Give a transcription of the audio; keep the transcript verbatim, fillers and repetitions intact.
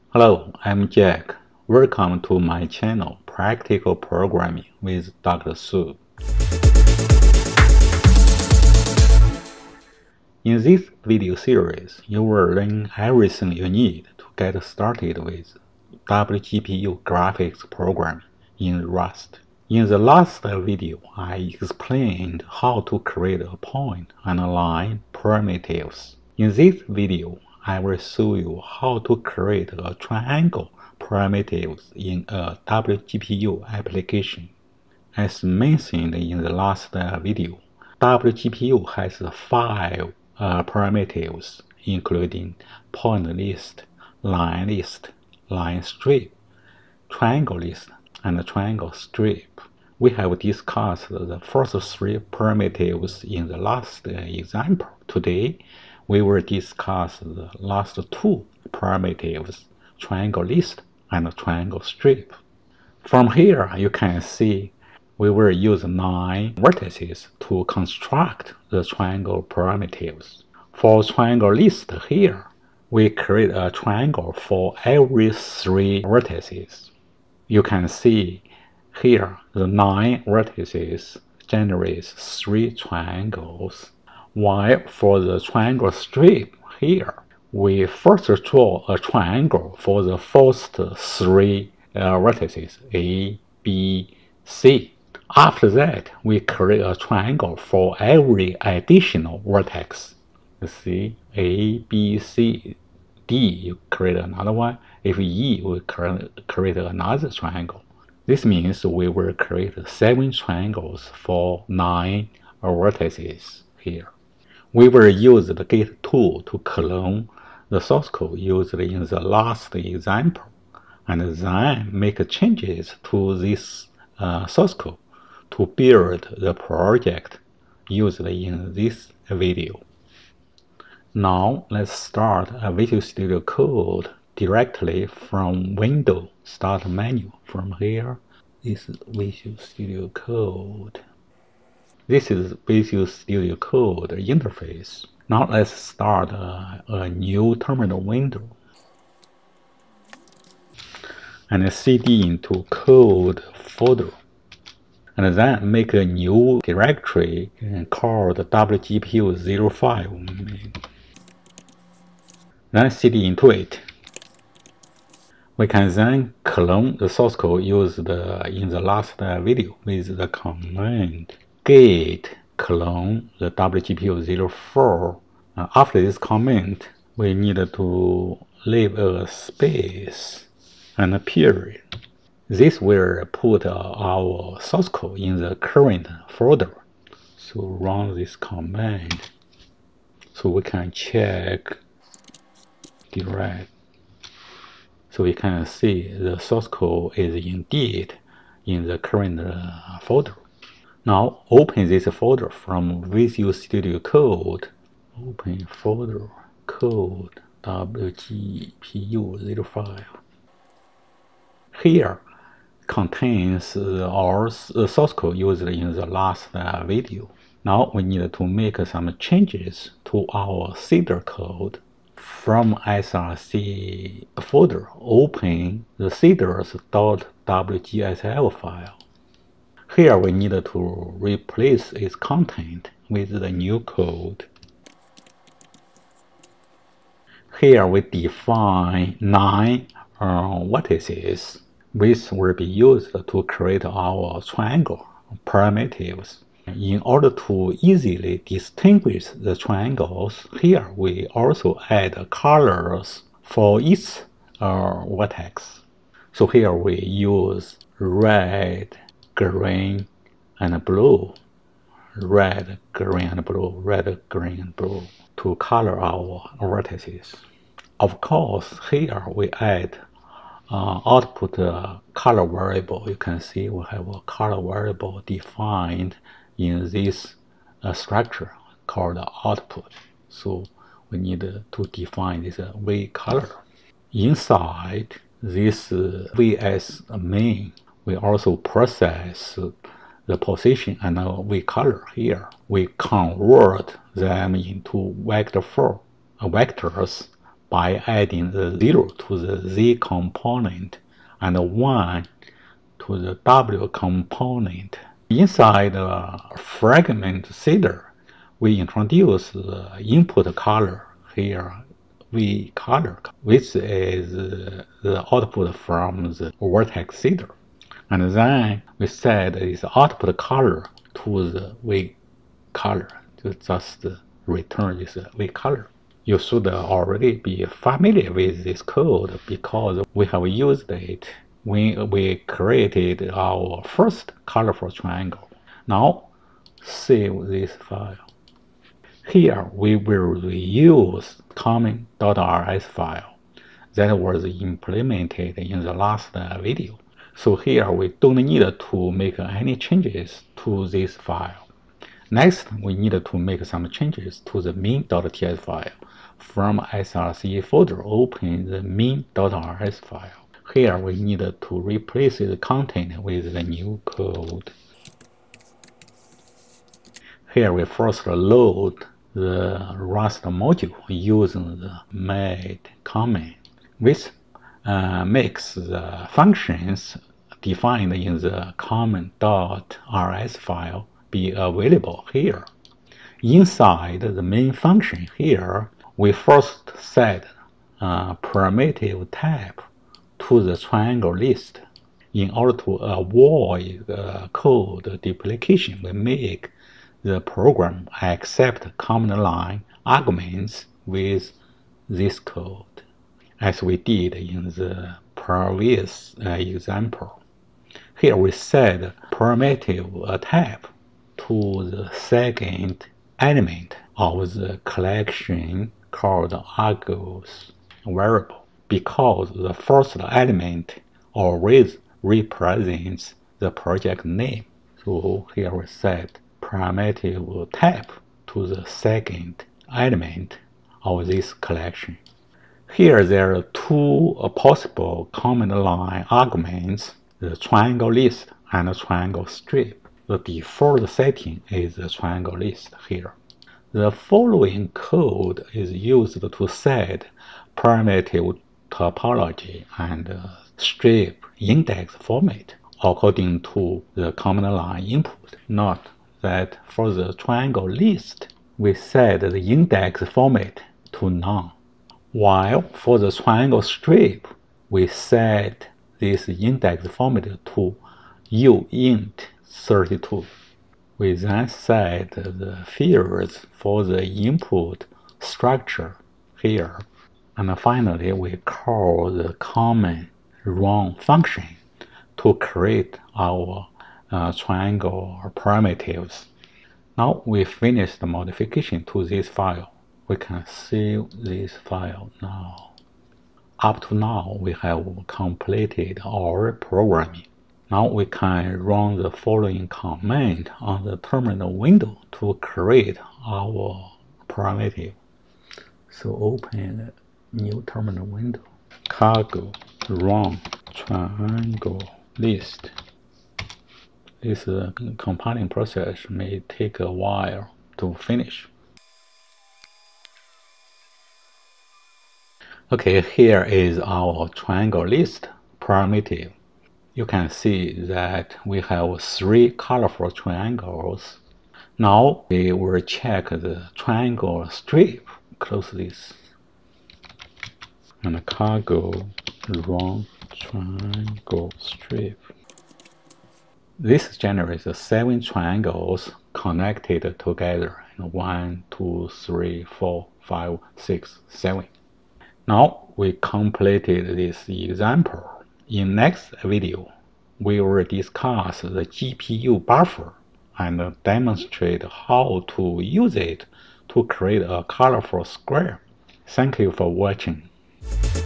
Hello, I'm Jack. Welcome to my channel, Practical Programming with Doctor Su. In this video series, you will learn everything you need to get started with W G P U graphics programming in Rust. In the last video, I explained how to create a point and line primitives. In this video, I will show you how to create a triangle primitives in a W G P U application. As mentioned in the last video, W G P U has five uh, primitives, including point list, line list, line strip, triangle list, and triangle strip. We have discussed the first three primitives in the last example. Today, we will discuss the last two primitives, triangle list and triangle strip. From here, you can see we will use nine vertices to construct the triangle primitives. For triangle list here, we create a triangle for every three vertices. You can see here the nine vertices generates three triangles, while for the triangle strip here, we first draw a triangle for the first three uh, vertices A, B, C. After that, we create a triangle for every additional vertex. You see, A, B, C, D, you create another one. If E, we create another triangle. This means we will create seven triangles for nine vertices here. We will use the git tool to clone the source code used in the last example, and then make changes to this uh, source code to build the project used in this video. Now let's start a Visual Studio Code directly from Windows Start menu. From here, this is Visual Studio Code. This is Visual Studio Code interface. Now let's start a, a new terminal window and cd into code folder, and then make a new directory called W G P U zero five. Then cd into it. We can then clone the source code used in the last video with the command git clone the W G P U zero four. Uh, after this command, we need to leave a space and a period. This will put uh, our source code in the current folder. So run this command so we can check direct. So we can see the source code is indeed in the current uh, folder. Now open this folder from Visual Studio Code. Open folder code W G P U zero five. Here contains our source code used in the last uh, video. Now we need to make some changes to our seeder code. From S R C folder, open the seeders.wgsl file. Here we need to replace its content with the new code. Here we define nine uh, vertices, which will be used to create our triangle primitives. In order to easily distinguish the triangles, here we also add colors for each uh, vertex. So here we use red, green, and blue. Red, green, and blue, red, green, and blue to color our vertices. Of course, here we add uh, output uh, color variable. You can see we have a color variable defined in this uh, structure called output. So we need uh, to define this uh, V color. Inside this uh, V S main, we also process uh, the position and uh, V color here. We convert them into vector form, uh, vectors by adding the zero to the Z component and one to the W component. Inside the fragment shader, we introduce the input color here, V color, which is the output from the vertex shader. And then we set this output color to the V color, to just return this V color. You should already be familiar with this code because we have used it when we created our first colorful triangle. Now, save this file. Here we will reuse common.rs file that was implemented in the last video. So here we don't need to make any changes to this file. Next, we need to make some changes to the min.ts file. From src folder, open the min.rs file. Here we need to replace the content with the new code. Here we first load the Rust module using the made command, which uh, makes the functions defined in the common.rs file be available here. Inside the main function here, we first set a primitive type to the triangle list. In order to avoid uh, code duplication, we make the program accept command line arguments with this code, as we did in the previous uh, example. Here we set primitive type to the second element of the collection called Argos variable, because the first element always represents the project name. So here we set primitive type to the second element of this collection. Here there are two possible command line arguments, the triangle list and the triangle strip. The default setting is the triangle list here. The following code is used to set primitive topology and strip index format according to the command line input. Note that for the triangle list, we set the index format to none, while for the triangle strip, we set this index format to uint thirty-two. We then set the fields for the input structure here. And finally, we call the common run function to create our uh, triangle primitives. Now we finish the modification to this file. We can save this file now. Up to now, we have completed our programming. Now we can run the following command on the terminal window to create our primitive. So open a new terminal window. Cargo run triangle list. This uh, compiling process may take a while to finish. Okay, here is our triangle list primitive. You can see that we have three colorful triangles. Now we will check the triangle strip. Close this. And cargo run triangle strip. This generates seven triangles connected together. One, two, three, four, five, six, seven. Now we completed this example. In next video, we will discuss the G P U buffer and demonstrate how to use it to create a colorful square. Thank you for watching.